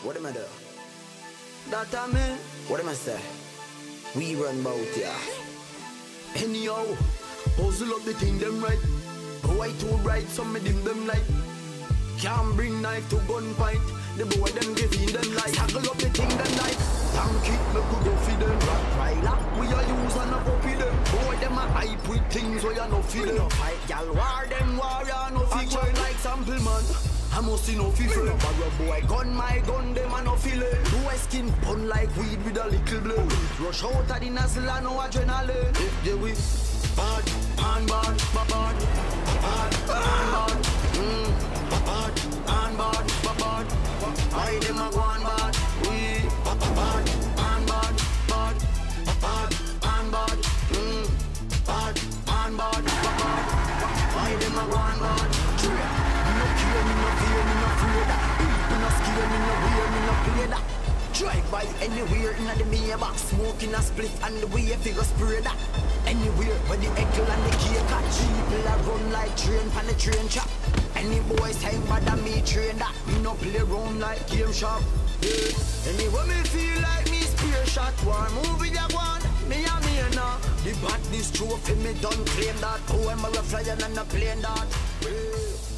What am I do? That I mean, what am I say? We run bout ya. Anyhow, puzzle up the thing them right. Boy too bright, some of them light. Can't bring knife to gunfight. The boy them giving them light. Tackle up the thing them light. Tank it, me could go feed them. Rottweiler, we are use and a copy them. Boy them a hype with things where you no feel them. Fight y'all war them warrior no feature like sample man. I must see no fever. Borrow boy gun my gun them a no feel it. Do a skin pun like weed with a little blood. Rush out of the nozzle and no adrenaline. If they we bad and bad, bad, bad and bad, bad and bad, bad. I them a go on bad. We bad and bad, bad, bad and bad, bad and bad, bad. I them a go on bad. No fear, me no fear, me no afraid that. Me no scare, me no wear, me no play that. Drive by anywhere in the Maybach, smoking a split and the way figure spray that. Anywhere where the echo and the cake at, people a run like train from the train track. Any boys time bother me train that. Me no play around like game shop. Yeah. Anyway me feel like me spear shot. War movie ya one, me and me now. The badness trophy me done claim that. Oh I'm a flyer and a plane that. Yeah.